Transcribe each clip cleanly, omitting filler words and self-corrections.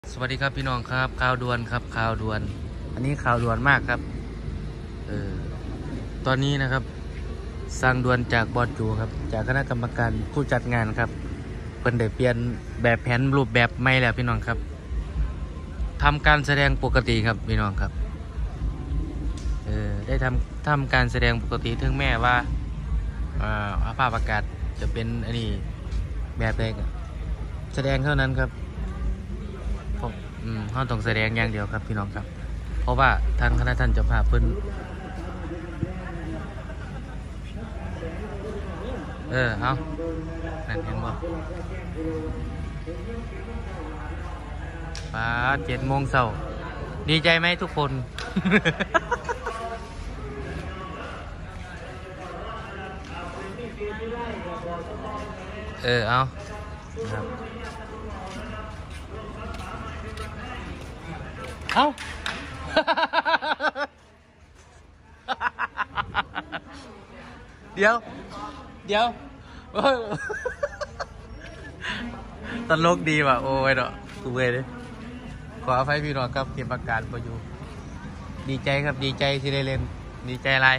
สวัสดีครับพี่น้องครับข่าวด่วนครับข่าวด่วนอันนี้ข่าวด่วนมากครับตอนนี้นะครับสั่งด่วนจากบอร์ดจูครับจากคณะกรรมการผู้จัดงานครับเพิ่นได้เปลี่ยนแบบแผนรูปแบบใหม่แล้วพี่น้องครับทำการแสดงปกติครับพี่น้องครับได้ทำการแสดงปกติถึงแม้ว่าสภาพอากาศจะเป็นอันนี้แบบใดก็แสดงเท่านั้นครับเขาต้องแสดงอย่างเดียวครับพี่น้องครับเพราะว่าทางคณะท่านเจ้าภาพเพิ่นเอานั่นเห็นบ่ป้า7 โมงเช้าดีใจไหมทุกคน เอาครับเอา เดี๋ยวตลกดีว่ะโอ้ยเนาะกูเว้ยเลยขออภัยพี่น้องครับเก็บอาการไปอยู่ดีใจครับดีใจที่ได้เล่นดีใจอะไร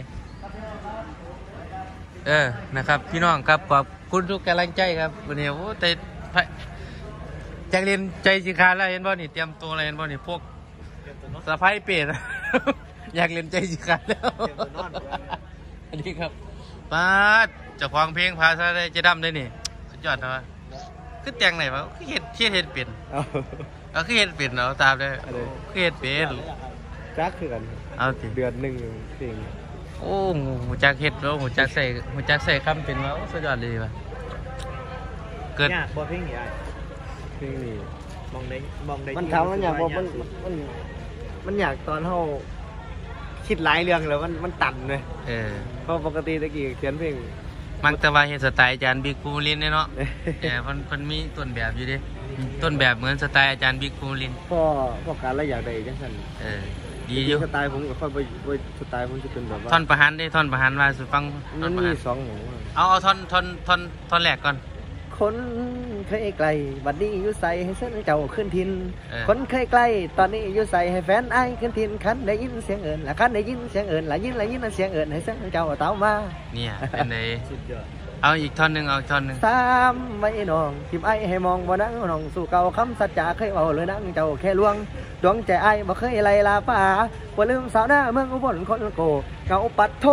นะครับพี่น้องครับขอบคุณทุกกำลังใจครับวันนี้โอ้แต่จากเรียนใจสิขาดแล้วเห็นบ่นี่เตรียมตัวอะไรเห็นบ่นี่พวกสะพายเป็ด อยากเรียนใจสิขาดแล้วอันนี้ครับป้าเจ้าของเพลงพาซะได้จะดำได้นี่สุดยอดนะวะคือแต่งไหนวะคือเห็ดเป็นคือเห็ดเป็นเอาตามได้คือเห็ดเป็นจักคือกันเอาสิเดือนหนึ่งเพลงโอ้หูจักเห็ดแล้วหูจักใส่คำเป็นวะสุดยอดเลยวะเกิดบ่เพลงนี้เพลงนี้มองได้มันทำมันอยากบอกมันอยากตอนเขาคิดหลายเรื่องแล้วมันตันเลยเพราะปกติตะกี้เขียนเพลงมักแต่ว่าเห็นสไตล์อาจารย์บิ๊กภูมิลินเนาะมันมีต้นแบบอยู่ดิต้นแบบเหมือนสไตล์อาจารย์บิ๊กภูมิลินพอการละอยากได้จังสันดีอยู่สไตล์ผมกับค่อยไปสไตล์ผมจะเป็นแบบว่าท่อนประหันได้ท่อนประหันมาสุฟังมันมี2 หมูเอาท่อนแรกก่อนคนเคยไกลบัดนี้อยู่ใส่ให้เส้นเจ้าขึ้นทินคนเคยไกลตอนนี้อยู่ใส่ให้แฟนไอขึ้นทินคันได้ยินเสียงเอิญละคันได้ยินเสียงเอิญละยินเสียงเอิญให้เส้นเจ้าเต้ามาเนี่ยเป็นไงเอาอีกท่อนหนึ่งสามไว้น้องทิมไอให้มองบ่นั่งน้องสู่เก่าคำสัจจะเคยเอาเลยนั่งเจ้าแค่ลวงดวงใจไอบ่เคยไล่ลาป่าบ่ลืมสาวหน้าเมืองอุบลคนโกเก่าปัดโท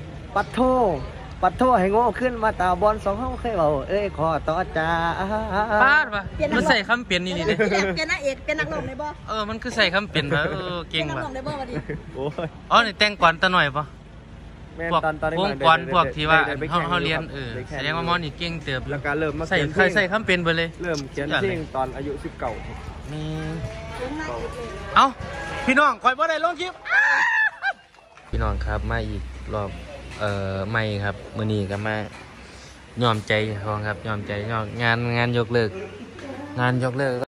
ให้โง่ขึ้นมาตาบอล2เฮาเคยเว้าขอต่อจ้าป้าดว่ะมันใส่คำเปลี่ยนนี่เด้เป็นนักเอกเป็นนักร้องได้บ่มันคือใส่คำเปลี่ยนว่ะเก่งว่ะเป็นนักร้องได้บ่วะดิโอ้ยนี่แต่งก่อนตะหน่อยป่ะพวกก่อนพวกที่ว่าเฮาเรียนแสดงว่ามอนี่เก่งเติบแล้วก็เริ่มมาใส่คำเปลี่ยนไปเลยเริ่มเขียนเพลงตอนอายุ19 เอาพี่น้องคอยบ่ได้ลงคลิปพี่น้องครับมาอีกรอบไม่ครับมื้อนี้ก็มายอมใจของครับยอมใจงานยกเลิก